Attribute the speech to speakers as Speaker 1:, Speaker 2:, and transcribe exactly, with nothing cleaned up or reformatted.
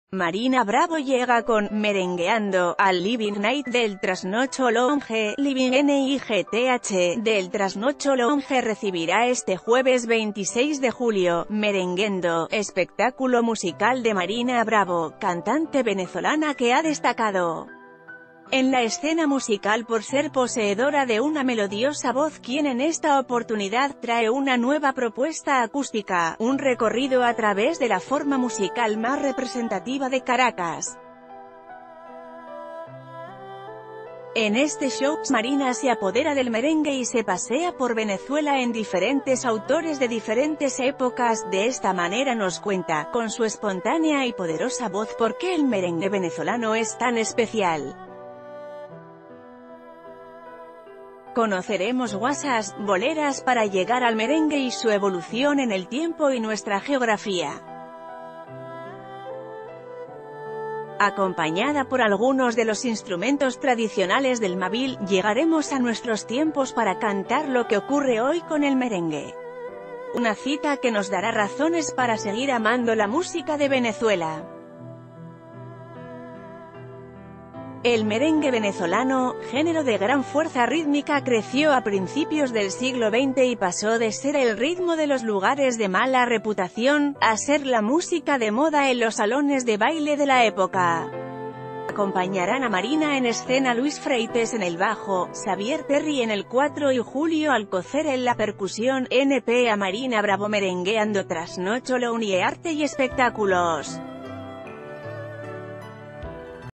Speaker 1: Marina Bravo llega con Merengueando al Living Night del Trasnocho Lounge. Living Night del Trasnocho Lounge recibirá este jueves veintiséis de julio, Merenguendo, espectáculo musical de Marina Bravo, cantante venezolana que ha destacado en la escena musical por ser poseedora de una melodiosa voz, quien en esta oportunidad trae una nueva propuesta acústica, un recorrido a través de la forma musical más representativa de Caracas. En este show, Marina se apodera del merengue y se pasea por Venezuela en diferentes autores de diferentes épocas. De esta manera nos cuenta, con su espontánea y poderosa voz, por qué el merengue venezolano es tan especial. Conoceremos guasas, boleras para llegar al merengue y su evolución en el tiempo y nuestra geografía. Acompañada por algunos de los instrumentos tradicionales del Mavil, llegaremos a nuestros tiempos para cantar lo que ocurre hoy con el merengue. Una cita que nos dará razones para seguir amando la música de Venezuela. El merengue venezolano, género de gran fuerza rítmica, creció a principios del siglo veinte y pasó de ser el ritmo de los lugares de mala reputación, a ser la música de moda en los salones de baile de la época. Acompañarán a Marina en escena Luis Freites en el bajo, Xavier Perry en el cuatro y Julio Alcocer en la percusión. N P a Marina Bravo merengueando Trasnocho Lounge, arte y espectáculos.